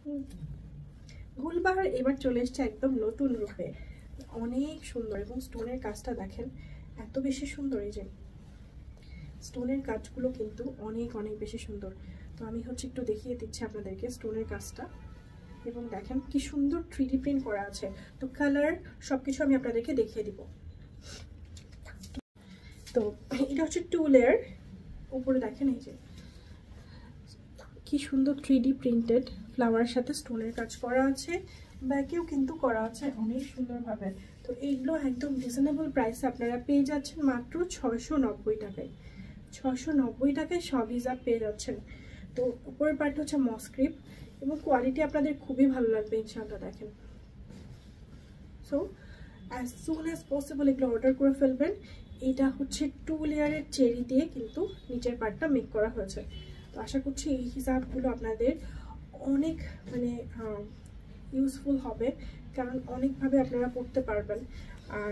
গুলবাহার এবার চলে এসছে একদম নতুন রূপে, অনেক সুন্দর। এবং স্টোনের কাজটা দেখেন এত বেশি সুন্দর, এই যে স্টোনের কাজগুলো কিন্তু অনেক অনেক বেশি সুন্দর। তো আমি একটু দেখিয়ে দিচ্ছি আপনাদেরকে স্টোনের কাজটা, এবং দেখেন কি সুন্দর 3D প্রিন্ট করা আছে। তো কালার সবকিছু আমি আপনাদেরকে দেখিয়ে দিব। তো এটা হচ্ছে 2 লেয়ার, উপরে দেখেন এই যে কি সুন্দর 3D প্রিন্টেড ফ্লাওয়ারের সাথে স্টোনের কাজ করা আছে, ব্যাকেও কিন্তু করা আছে অনেক সুন্দরভাবে। তো এইগুলো একদম রিজনেবল প্রাইসে আপনারা পেয়ে যাচ্ছেন মাত্র 690 টাকায়। 690 টাকায় সব হিজাব পেয়ে যাচ্ছেন। তো উপরের পার্টটা হচ্ছে মসক্রিপ, এবং কোয়ালিটি আপনাদের খুবই ভালো লাগবে ইনশাআল্লাহ। দেখেন, so as soon as possible এগুলো অর্ডার করে ফেলবেন। এটা হচ্ছে 2 লেয়ারের চেরি দিয়ে কিন্তু নিচের পার্টটা মেক করা হয়েছে। তো আশা করছি এই হিসাবগুলো আপনাদের অনেক ইউজফুল হবে, কারণ অনেকভাবে আপনারা পড়তে পারবেন। আর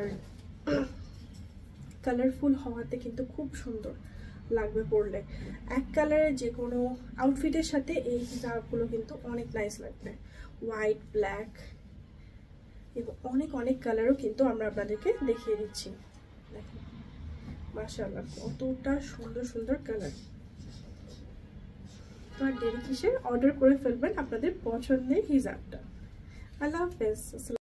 কালারফুল হওয়াতে কিন্তু খুব সুন্দর লাগবে পরলে। এক কালারের যে কোনো আউটফিটের সাথে এই হিজাবগুলো কিন্তু অনেক নাইস লাগবে। হোয়াইট, ব্ল্যাক এবং অনেক অনেক কালারও কিন্তু আমরা আপনাদেরকে দেখিয়ে দিচ্ছি। দেখেন মাশাআল্লাহ কতটা সুন্দর সুন্দর কালার। তো আর দেরি কিসের, অর্ডার করে ফেলবেন আপনাদের পছন্দের হিজাবটা। আল্লাহ হাফেজ।